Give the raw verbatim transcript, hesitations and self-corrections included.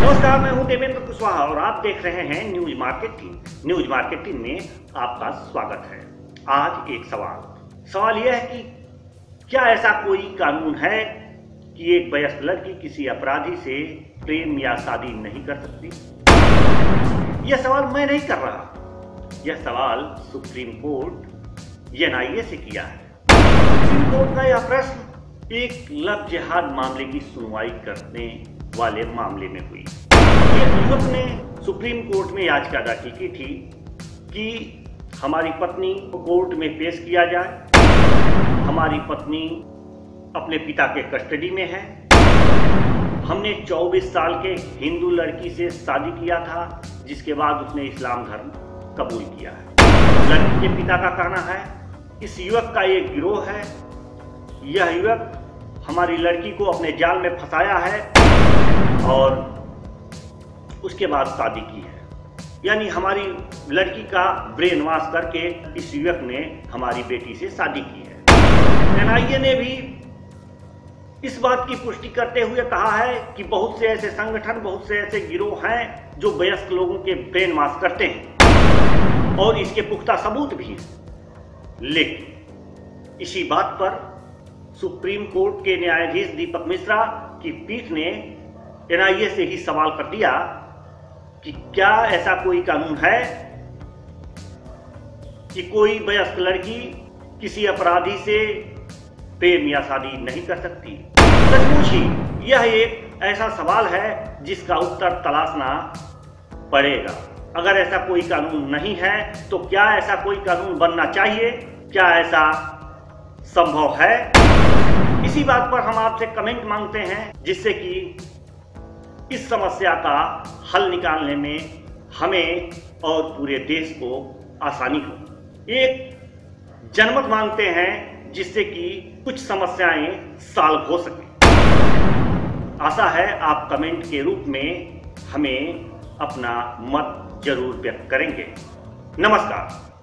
नमस्कार, मैं हूं देवेंद्र कुशवाहा और आप देख रहे हैं न्यूज मार्केटिंग। न्यूज मार्केटिंग में आपका स्वागत है। आज एक सवाल सवाल यह है कि क्या ऐसा कोई कानून है कि एक वयस्क लड़की किसी अपराधी से प्रेम या शादी नहीं कर सकती? यह सवाल मैं नहीं कर रहा, यह सवाल supreme court N I A से किया है। सुप्रीम कोर्ट का यह प्रश्न एक लव जिहाद मामले की सुनवाई करने वाले मामले में हुई। एक युवक ने सुप्रीम कोर्ट में याचिका दाखिल की थी कि हमारी पत्नी को कोर्ट में पेश किया जाए, हमारी पत्नी अपने पिता के कस्टडी में है, हमने चौबीस साल के हिंदू लड़की से शादी किया था जिसके बाद उसने इस्लाम धर्म कबूल किया है। लड़की के पिता का कहना है इस युवक का एक गिरोह है, यह युवक हमारी लड़की को अपने जाल में फंसाया है और उसके बाद शादी की है, यानी हमारी लड़की का ब्रेन वॉश करके इस युवक ने हमारी बेटी से शादी की है। एन आई ए ने भी इस बात की पुष्टि करते हुए कहा है कि बहुत से ऐसे संगठन, बहुत से ऐसे गिरोह हैं जो वयस्क लोगों के ब्रेन वॉश करते हैं और इसके पुख्ता सबूत भी हैं। लेकिन इसी बात पर सुप्रीम कोर्ट के न्यायाधीश दीपक मिश्रा की पीठ ने एन आई ए से ही सवाल कर दिया कि क्या ऐसा कोई कानून है कि कोई वयस्क लड़की किसी अपराधी से प्रेम या शादी नहीं कर सकती? सचमुच ही यह एक ऐसा सवाल है जिसका उत्तर तलाशना पड़ेगा। अगर ऐसा कोई कानून नहीं है तो क्या ऐसा कोई कानून बनना चाहिए? क्या ऐसा संभव है? इसी बात पर हम आपसे कमेंट मांगते हैं जिससे कि इस समस्या का हल निकालने में हमें और पूरे देश को आसानी हो। एक जनमत मांगते हैं जिससे कि कुछ समस्याएं सॉल्व हो सके। आशा है आप कमेंट के रूप में हमें अपना मत जरूर व्यक्त करेंगे। नमस्कार।